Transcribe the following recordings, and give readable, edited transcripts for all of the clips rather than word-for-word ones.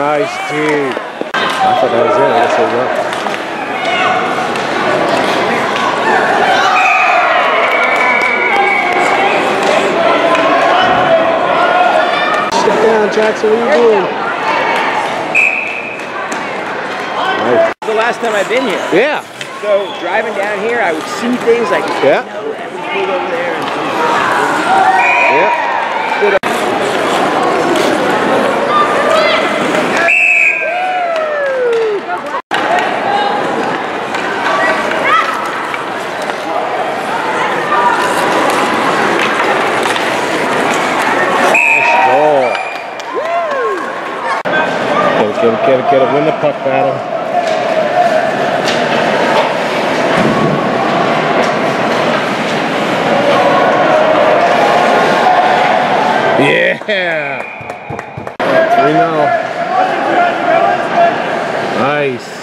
Nice, dude. I thought that was it. I guess it was up. Sit down, Jackson. What are you doing? Nice. The last time I've been here. Yeah. So driving down here, I would see things like, yeah. You know, that was big over there. And yeah. Get it, win the puck battle. Yeah! 3-0. Nice.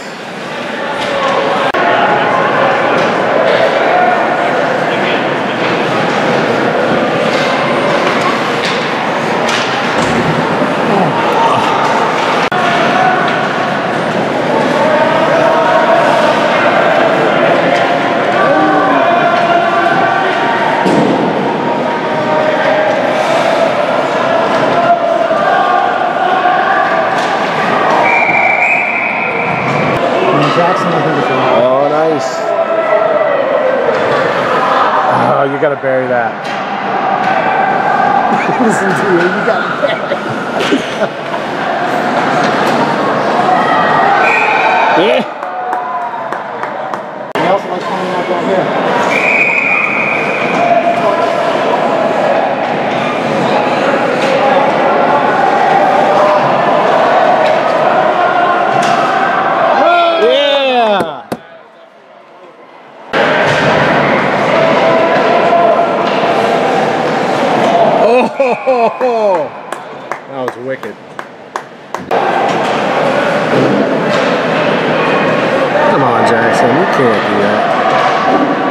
Oh, nice. Oh, you gotta bury that. Listen to you, you gotta bury Yeah. Anything else like coming out down here? Oh, that was wicked. Come on, Jackson, you can't do that.